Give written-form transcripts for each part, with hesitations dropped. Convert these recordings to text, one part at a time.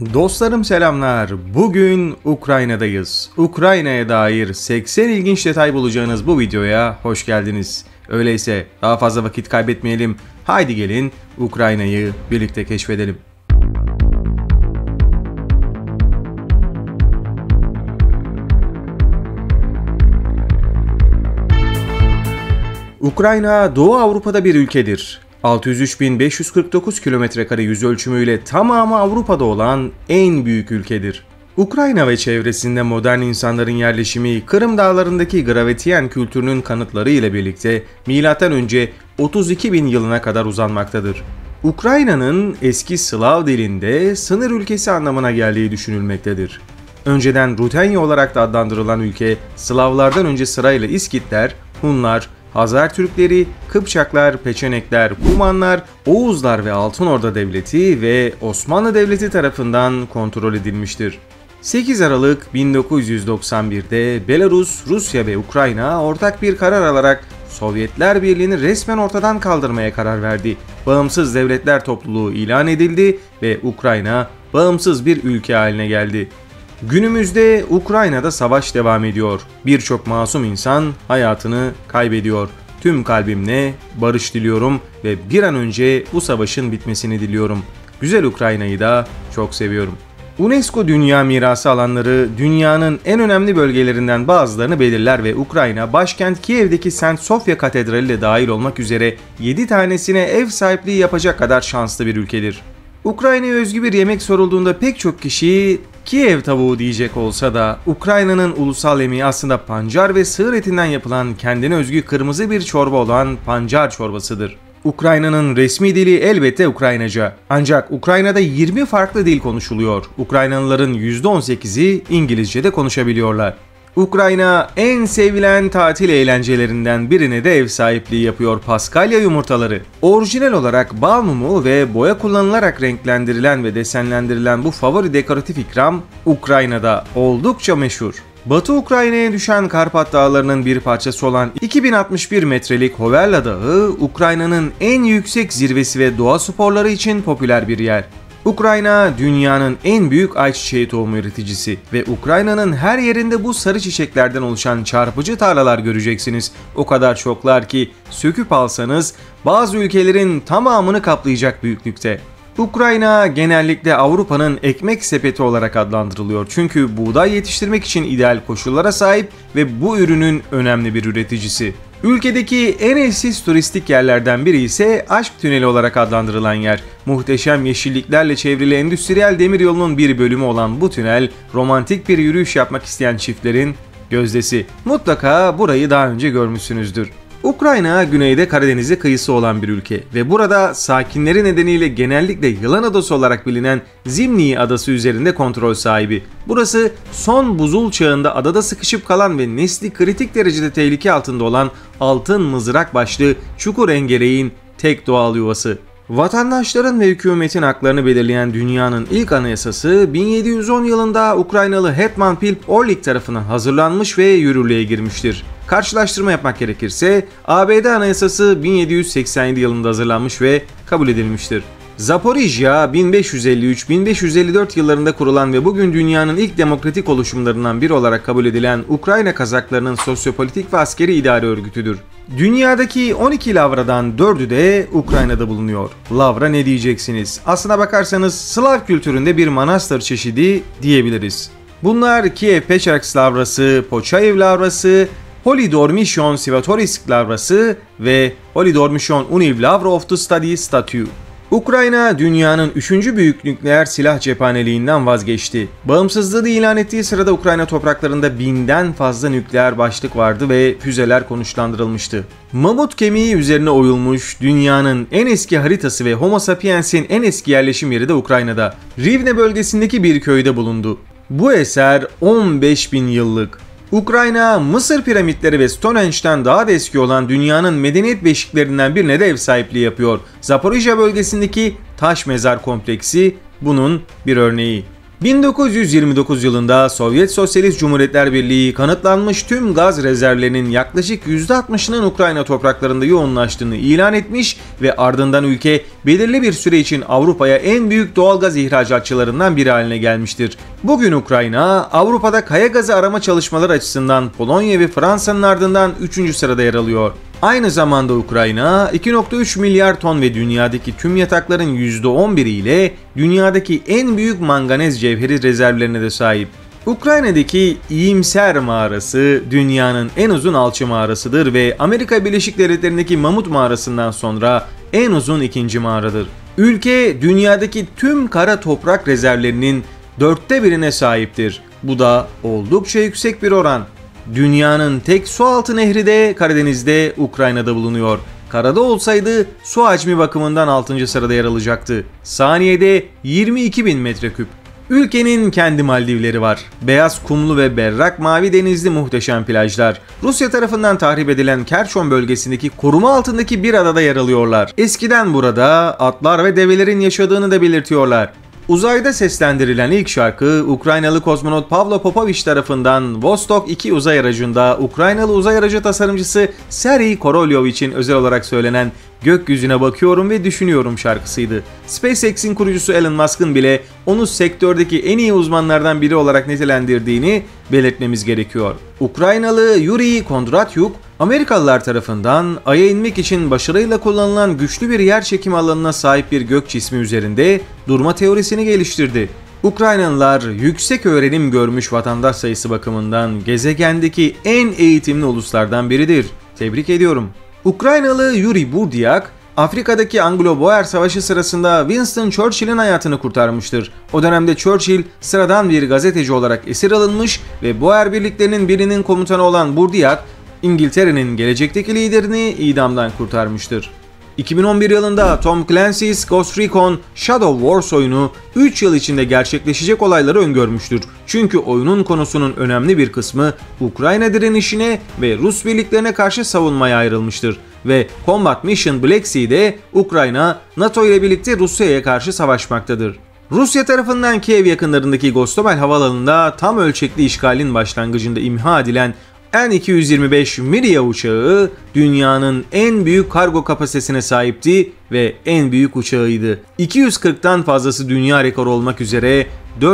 Dostlarım selamlar. Bugün Ukrayna'dayız. Ukrayna'ya dair 80 ilginç detay bulacağınız bu videoya hoş geldiniz. Öyleyse daha fazla vakit kaybetmeyelim. Haydi gelin Ukrayna'yı birlikte keşfedelim. Ukrayna Doğu Avrupa'da bir ülkedir. 603.549 kilometrekare yüz ölçümüyle tamamı Avrupa'da olan en büyük ülkedir. Ukrayna ve çevresinde modern insanların yerleşimi Kırım Dağları'ndaki Gravetiyen kültürünün kanıtları ile birlikte M.Ö. 32.000 yılına kadar uzanmaktadır. Ukrayna'nın eski Slav dilinde sınır ülkesi anlamına geldiği düşünülmektedir. Önceden Rutenya olarak da adlandırılan ülke, Slavlardan önce sırayla İskitler, Hunlar, Hazar Türkleri, Kıpçaklar, Peçenekler, Kumanlar, Oğuzlar ve Altınorda Devleti ve Osmanlı Devleti tarafından kontrol edilmiştir. 8 Aralık 1991'de Belarus, Rusya ve Ukrayna ortak bir karar alarak Sovyetler Birliği'ni resmen ortadan kaldırmaya karar verdi. Bağımsız devletler topluluğu ilan edildi ve Ukrayna bağımsız bir ülke haline geldi. Günümüzde Ukrayna'da savaş devam ediyor. Birçok masum insan hayatını kaybediyor. Tüm kalbimle barış diliyorum ve bir an önce bu savaşın bitmesini diliyorum. Güzel Ukrayna'yı da çok seviyorum. UNESCO Dünya Mirası alanları dünyanın en önemli bölgelerinden bazılarını belirler ve Ukrayna, başkent Kiev'deki St. Sofya Katedrali de dahil olmak üzere 7 tanesine ev sahipliği yapacak kadar şanslı bir ülkedir. Ukrayna'ya özgü bir yemek sorulduğunda pek çok kişi Kiev tavuğu diyecek olsa da Ukrayna'nın ulusal yemeği aslında pancar ve sığır etinden yapılan kendine özgü kırmızı bir çorba olan pancar çorbasıdır. Ukrayna'nın resmi dili elbette Ukraynaca. Ancak Ukrayna'da 20 farklı dil konuşuluyor. Ukraynalıların %18'i İngilizce de konuşabiliyorlar. Ukrayna en sevilen tatil eğlencelerinden birine de ev sahipliği yapıyor: Paskalya yumurtaları. Orijinal olarak bal mumu ve boya kullanılarak renklendirilen ve desenlendirilen bu favori dekoratif ikram Ukrayna'da oldukça meşhur. Batı Ukrayna'ya düşen Karpat Dağları'nın bir parçası olan 2061 metrelik Hoverla Dağı, Ukrayna'nın en yüksek zirvesi ve doğa sporları için popüler bir yer. Ukrayna dünyanın en büyük ayçiçeği tohumu üreticisi ve Ukrayna'nın her yerinde bu sarı çiçeklerden oluşan çarpıcı tarlalar göreceksiniz. O kadar çoklar ki söküp alsanız bazı ülkelerin tamamını kaplayacak büyüklükte. Ukrayna genellikle Avrupa'nın ekmek sepeti olarak adlandırılıyor çünkü buğday yetiştirmek için ideal koşullara sahip ve bu ürünün önemli bir üreticisi. Ülkedeki en eşsiz turistik yerlerden biri ise Aşk Tüneli olarak adlandırılan yer. Muhteşem yeşilliklerle çevrili endüstriyel demiryolunun bir bölümü olan bu tünel, romantik bir yürüyüş yapmak isteyen çiftlerin gözdesi. Mutlaka burayı daha önce görmüşsünüzdür. Ukrayna, güneyde Karadeniz'e kıyısı olan bir ülke ve burada sakinleri nedeniyle genellikle Yılan Adası olarak bilinen Zimny Adası üzerinde kontrol sahibi. Burası son buzul çağında adada sıkışıp kalan ve nesli kritik derecede tehlike altında olan altın mızrak başlı çukur engereğin tek doğal yuvası. Vatandaşların ve hükümetin haklarını belirleyen dünyanın ilk anayasası 1710 yılında Ukraynalı Hetman Pilp Orlik tarafından hazırlanmış ve yürürlüğe girmiştir. Karşılaştırma yapmak gerekirse ABD Anayasası 1787 yılında hazırlanmış ve kabul edilmiştir. Zaporijya 1553-1554 yıllarında kurulan ve bugün dünyanın ilk demokratik oluşumlarından biri olarak kabul edilen Ukrayna Kazaklarının sosyopolitik ve askeri idare örgütüdür. Dünyadaki 12 lavradan 4'ü de Ukrayna'da bulunuyor. Lavra ne diyeceksiniz? Aslına bakarsanız Slav kültüründe bir manastır çeşidi diyebiliriz. Bunlar Kiev-Pechersk lavrası, Pochayev lavrası, Holy Dormition Svatorisk lavrası ve Holy Dormition Univ Lavra of the Study Statue. Ukrayna, dünyanın 3. büyük nükleer silah cephaneliğinden vazgeçti. Bağımsızlığı ilan ettiği sırada Ukrayna topraklarında 1000'den fazla nükleer başlık vardı ve füzeler konuşlandırılmıştı. Mamut kemiği üzerine oyulmuş dünyanın en eski haritası ve Homo sapiens'in en eski yerleşim yeri de Ukrayna'da. Rivne bölgesindeki bir köyde bulundu. Bu eser 15.000 yıllık. Ukrayna, Mısır piramitleri ve Stonehenge'den daha da eski olan dünyanın medeniyet beşiklerinden birine de ev sahipliği yapıyor. Zaporijya bölgesindeki taş mezar kompleksi bunun bir örneği. 1929 yılında Sovyet Sosyalist Cumhuriyetler Birliği kanıtlanmış tüm gaz rezervlerinin yaklaşık %60'ının Ukrayna topraklarında yoğunlaştığını ilan etmiş ve ardından ülke belirli bir süre için Avrupa'ya en büyük doğalgaz ihracatçılarından biri haline gelmiştir. Bugün Ukrayna, Avrupa'da kaya gazı arama çalışmaları açısından Polonya ve Fransa'nın ardından 3. sırada yer alıyor. Aynı zamanda Ukrayna 2,3 milyar ton ve dünyadaki tüm yatakların %11'i ile dünyadaki en büyük manganez cevheri rezervlerine de sahip. Ukrayna'daki İyimser mağarası dünyanın en uzun alçı mağarasıdır ve Amerika Birleşik Devletleri'ndeki Mamut mağarasından sonra en uzun ikinci mağaradır. Ülke dünyadaki tüm kara toprak rezervlerinin 1/4'ine sahiptir. Bu da oldukça yüksek bir oran. Dünyanın tek sualtı nehri de Karadeniz'de, Ukrayna'da bulunuyor. Karada olsaydı su hacmi bakımından 6. sırada yer alacaktı. Saniyede 22.000 metreküp. Ülkenin kendi Maldivleri var. Beyaz kumlu ve berrak mavi denizli muhteşem plajlar. Rusya tarafından tahrip edilen Kerçon bölgesindeki koruma altındaki bir adada yer alıyorlar. Eskiden burada atlar ve develerin yaşadığını da belirtiyorlar. Uzayda seslendirilen ilk şarkı Ukraynalı kozmonot Pavlo Popovich tarafından Vostok 2 uzay aracında Ukraynalı uzay aracı tasarımcısı Serhiy Korolyov özel olarak söylenen "Gökyüzüne bakıyorum ve düşünüyorum" şarkısıydı. SpaceX'in kurucusu Elon Musk'ın bile onu sektördeki en iyi uzmanlardan biri olarak nitelendirdiğini belirtmemiz gerekiyor. Ukraynalı Yuri Kondratyuk, Amerikalılar tarafından Ay'a inmek için başarıyla kullanılan güçlü bir yerçekim alanına sahip bir gök cismi üzerinde durma teorisini geliştirdi. Ukraynalılar yüksek öğrenim görmüş vatandaş sayısı bakımından gezegendeki en eğitimli uluslardan biridir. Tebrik ediyorum. Ukraynalı Yuri Burdyak, Afrika'daki Anglo-Boer Savaşı sırasında Winston Churchill'in hayatını kurtarmıştır. O dönemde Churchill sıradan bir gazeteci olarak esir alınmış ve Boer birliklerinin birinin komutanı olan Burdyak, İngiltere'nin gelecekteki liderini idamdan kurtarmıştır. 2011 yılında Tom Clancy's Ghost Recon Shadow Wars oyunu 3 yıl içinde gerçekleşecek olayları öngörmüştür. Çünkü oyunun konusunun önemli bir kısmı Ukrayna direnişine ve Rus birliklerine karşı savunmaya ayrılmıştır. Ve Combat Mission Black Sea'de Ukrayna, NATO ile birlikte Rusya'ya karşı savaşmaktadır. Rusya tarafından Kiev yakınlarındaki Gostomel havaalanında tam ölçekli işgalin başlangıcında imha edilen An-225 Miria uçağı dünyanın en büyük kargo kapasitesine sahipti ve en büyük uçağıydı. 240'tan fazlası dünya rekoru olmak üzere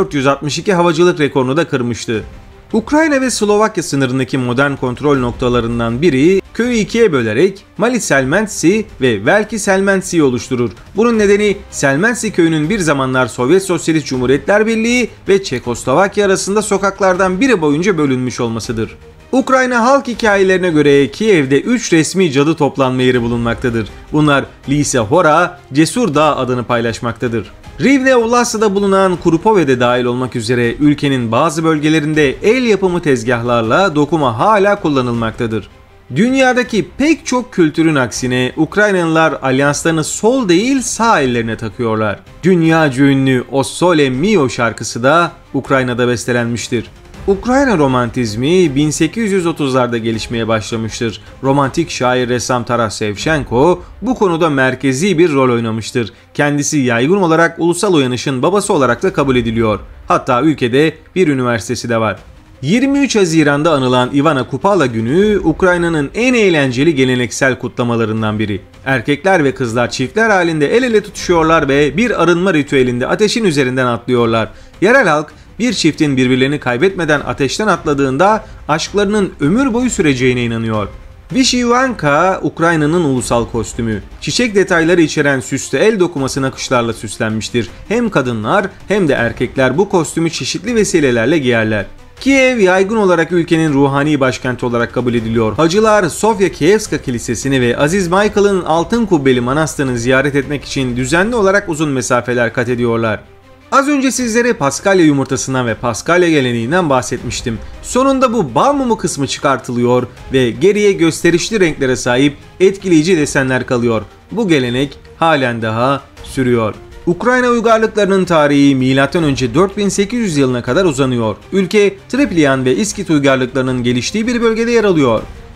462 havacılık rekorunu da kırmıştı. Ukrayna ve Slovakya sınırındaki modern kontrol noktalarından biri köyü ikiye bölerek Mali Selmensi ve Velki Selmensi'yi oluşturur. Bunun nedeni Selmensi köyünün bir zamanlar Sovyet Sosyalist Cumhuriyetler Birliği ve Çekoslovakya arasında sokaklardan biri boyunca bölünmüş olmasıdır. Ukrayna halk hikayelerine göre Kiev'de 3 resmi cadı toplanma yeri bulunmaktadır. Bunlar Lise Hora, Cesur Dağ adını paylaşmaktadır. Rivne Ulas'ta bulunan Kurupove'de dahil olmak üzere ülkenin bazı bölgelerinde el yapımı tezgahlarla dokuma hala kullanılmaktadır. Dünyadaki pek çok kültürün aksine Ukraynalılar alyanslarını sol değil sağ ellerine takıyorlar. Dünyaca ünlü O Sole Mio şarkısı da Ukrayna'da bestelenmiştir. Ukrayna romantizmi 1830'larda gelişmeye başlamıştır. Romantik şair ressam Taras Shevchenko bu konuda merkezi bir rol oynamıştır. Kendisi yaygın olarak ulusal uyanışın babası olarak da kabul ediliyor. Hatta ülkede bir üniversitesi de var. 23 Haziran'da anılan Ivana Kupala günü Ukrayna'nın en eğlenceli geleneksel kutlamalarından biri. Erkekler ve kızlar çiftler halinde el ele tutuşuyorlar ve bir arınma ritüelinde ateşin üzerinden atlıyorlar. Yerel halk bir çiftin birbirlerini kaybetmeden ateşten atladığında aşklarının ömür boyu süreceğine inanıyor. Vyshyvanka, Ukrayna'nın ulusal kostümü. Çiçek detayları içeren süslü el dokuması nakışlarla süslenmiştir. Hem kadınlar hem de erkekler bu kostümü çeşitli vesilelerle giyerler. Kiev yaygın olarak ülkenin ruhani başkenti olarak kabul ediliyor. Hacılar Sofya Kievska Kilisesi'ni ve Aziz Michael'ın Altın Kubbeli Manastırı'nı ziyaret etmek için düzenli olarak uzun mesafeler kat ediyorlar. Az önce sizlere Paskalya yumurtasından ve Paskalya geleneğinden bahsetmiştim. Sonunda bu bal mumu kısmı çıkartılıyor ve geriye gösterişli renklere sahip etkileyici desenler kalıyor. Bu gelenek halen daha sürüyor. Ukrayna uygarlıklarının tarihi M.Ö. 4800 yılına kadar uzanıyor. Ülke Triplian ve İskit uygarlıklarının geliştiği bir bölgede yer alıyor.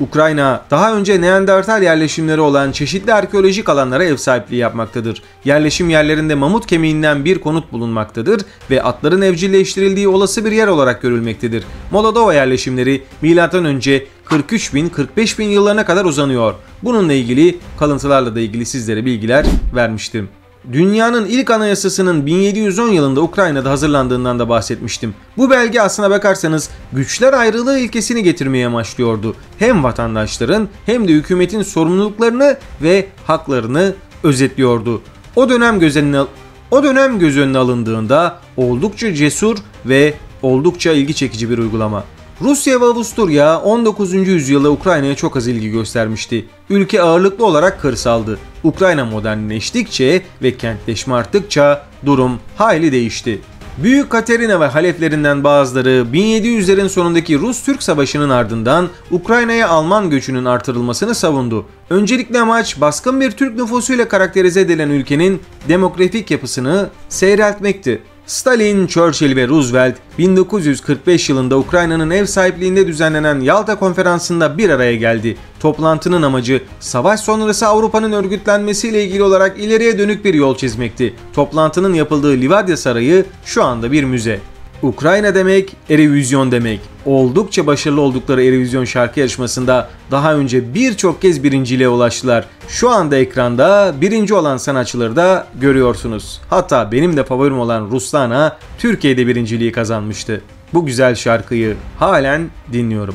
Ukrayna, daha önce Neandertal yerleşimleri olan çeşitli arkeolojik alanlara ev sahipliği yapmaktadır. Yerleşim yerlerinde mamut kemiğinden bir konut bulunmaktadır ve atların evcilleştirildiği olası bir yer olarak görülmektedir. Moldova yerleşimleri M.Ö. 43.000-45.000 yıllarına kadar uzanıyor. Bununla ilgili kalıntılarla da ilgili sizlere bilgiler vermiştim. Dünyanın ilk anayasasının 1710 yılında Ukrayna'da hazırlandığından da bahsetmiştim. Bu belge aslına bakarsanız güçler ayrılığı ilkesini getirmeye amaçlıyordu. Hem vatandaşların hem de hükümetin sorumluluklarını ve haklarını özetliyordu. O dönem göz önüne alındığında oldukça cesur ve oldukça ilgi çekici bir uygulama. Rusya ve Avusturya 19. yüzyılda Ukrayna'ya çok az ilgi göstermişti. Ülke ağırlıklı olarak kırsaldı. Ukrayna modernleştikçe ve kentleşme arttıkça durum hayli değişti. Büyük Katerina ve haleflerinden bazıları 1700'lerin sonundaki Rus-Türk Savaşı'nın ardından Ukrayna'ya Alman göçünün artırılmasını savundu. Öncelikli amaç baskın bir Türk nüfusuyla karakterize edilen ülkenin demografik yapısını seyreltmekti. Stalin, Churchill ve Roosevelt 1945 yılında Ukrayna'nın ev sahipliğinde düzenlenen Yalta Konferansı'nda bir araya geldi. Toplantının amacı savaş sonrası Avrupa'nın örgütlenmesiyle ilgili olarak ileriye dönük bir yol çizmekti. Toplantının yapıldığı Livadya Sarayı şu anda bir müze. Ukrayna demek, Eurovision demek. Oldukça başarılı oldukları Eurovision şarkı yarışmasında daha önce birçok kez birinciliğe ulaştılar. Şu anda ekranda birinci olan sanatçıları da görüyorsunuz. Hatta benim de favorim olan Ruslana Türkiye'de birinciliği kazanmıştı. Bu güzel şarkıyı halen dinliyorum.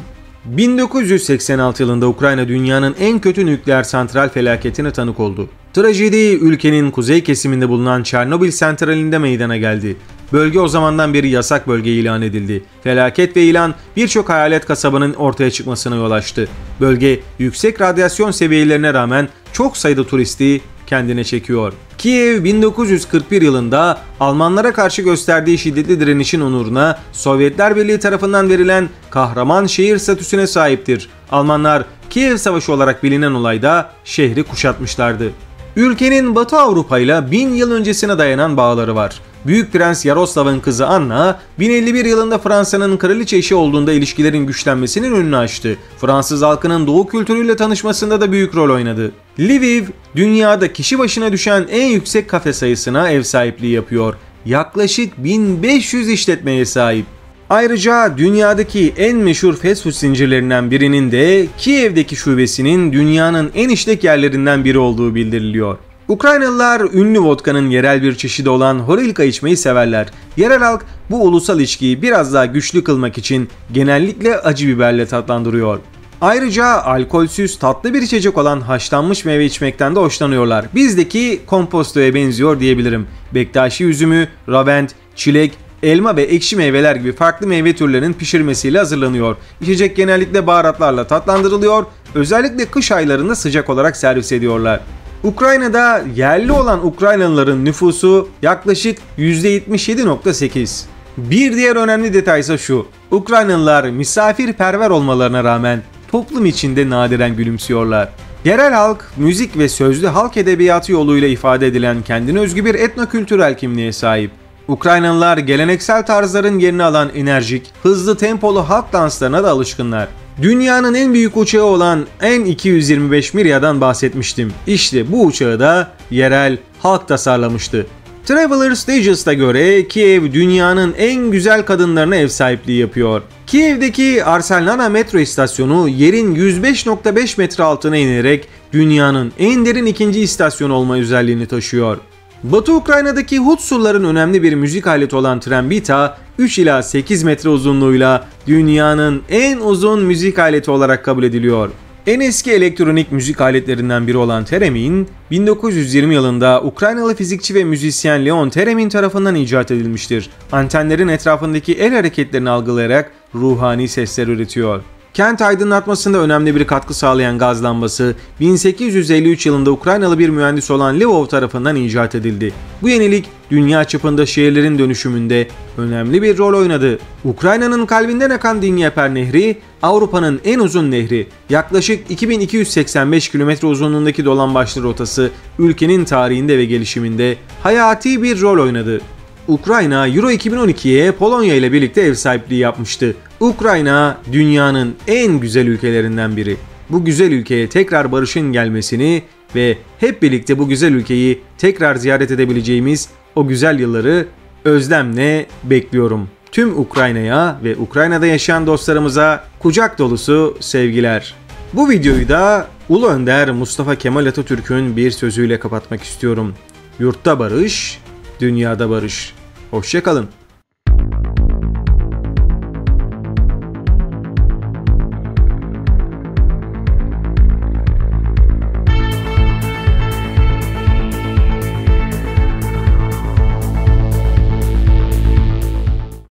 1986 yılında Ukrayna dünyanın en kötü nükleer santral felaketine tanık oldu. Trajedi ülkenin kuzey kesiminde bulunan Çernobil santralinde meydana geldi. Bölge o zamandan beri yasak bölge ilan edildi. Felaket ve ilan birçok hayalet kasabanın ortaya çıkmasına yol açtı. Bölge yüksek radyasyon seviyelerine rağmen çok sayıda turisti kendine çekiyor. Kiev 1941 yılında Almanlara karşı gösterdiği şiddetli direnişin onuruna Sovyetler Birliği tarafından verilen kahraman şehir statüsüne sahiptir. Almanlar Kiev Savaşı olarak bilinen olayda şehri kuşatmışlardı. Ülkenin Batı Avrupa ile 1000 yıl öncesine dayanan bağları var. Büyük Prens Yaroslav'ın kızı Anna, 1051 yılında Fransa'nın kraliçe eşi olduğunda ilişkilerin güçlenmesinin önünü açtı. Fransız halkının doğu kültürüyle tanışmasında da büyük rol oynadı. Lviv, dünyada kişi başına düşen en yüksek kafe sayısına ev sahipliği yapıyor. Yaklaşık 1500 işletmeye sahip. Ayrıca dünyadaki en meşhur fast food zincirlerinden birinin de Kiev'deki şubesinin dünyanın en işlek yerlerinden biri olduğu bildiriliyor. Ukraynalılar ünlü vodkanın yerel bir çeşidi olan Horilka içmeyi severler. Yerel halk bu ulusal içkiyi biraz daha güçlü kılmak için genellikle acı biberle tatlandırıyor. Ayrıca alkolsüz tatlı bir içecek olan haşlanmış meyve içmekten de hoşlanıyorlar. Bizdeki kompostoya benziyor diyebilirim. Bektaşi üzümü, ravent, çilek, elma ve ekşi meyveler gibi farklı meyve türlerinin pişirmesiyle hazırlanıyor. İçecek genellikle baharatlarla tatlandırılıyor. Özellikle kış aylarında sıcak olarak servis ediyorlar. Ukrayna'da yerli olan Ukraynalıların nüfusu yaklaşık %77.8. Bir diğer önemli detay ise şu: Ukraynalılar misafirperver olmalarına rağmen toplum içinde nadiren gülümsüyorlar. Yerel halk, müzik ve sözlü halk edebiyatı yoluyla ifade edilen kendine özgü bir etnokültürel kimliğe sahip. Ukraynalılar geleneksel tarzların yerini alan enerjik, hızlı tempolu halk danslarına da alışkınlar. Dünyanın en büyük uçağı olan N-225 Mirya'dan bahsetmiştim. İşte bu uçağı da yerel halk tasarlamıştı. Travelers Digests'a göre Kiev dünyanın en güzel kadınlarına ev sahipliği yapıyor. Kiev'deki Arsenalna metro istasyonu yerin 105.5 metre altına inerek dünyanın en derin ikinci istasyonu olma özelliğini taşıyor. Batı Ukrayna'daki Hutsulların önemli bir müzik aleti olan trembita, 3 ila 8 metre uzunluğuyla dünyanın en uzun müzik aleti olarak kabul ediliyor. En eski elektronik müzik aletlerinden biri olan teremin, 1920 yılında Ukraynalı fizikçi ve müzisyen Leon Teremin tarafından icat edilmiştir. Antenlerin etrafındaki el hareketlerini algılayarak ruhani sesler üretiyor. Kent aydınlatmasında önemli bir katkı sağlayan gaz lambası 1853 yılında Ukraynalı bir mühendis olan Lvov tarafından icat edildi. Bu yenilik dünya çapında şehirlerin dönüşümünde önemli bir rol oynadı. Ukrayna'nın kalbinden akan Dnyeper Nehri, Avrupa'nın en uzun nehri. Yaklaşık 2285 kilometre uzunluğundaki dolambaçlı rotası ülkenin tarihinde ve gelişiminde hayati bir rol oynadı. Ukrayna Euro 2012'ye Polonya ile birlikte ev sahipliği yapmıştı. Ukrayna dünyanın en güzel ülkelerinden biri. bu güzel ülkeye tekrar barışın gelmesini ve hep birlikte bu güzel ülkeyi tekrar ziyaret edebileceğimiz o güzel yılları özlemle bekliyorum. Tüm Ukrayna'ya ve Ukrayna'da yaşayan dostlarımıza kucak dolusu sevgiler. Bu videoyu da Ulu Önder Mustafa Kemal Atatürk'ün bir sözüyle kapatmak istiyorum. Yurtta barış, dünyada barış. Hoşça kalın.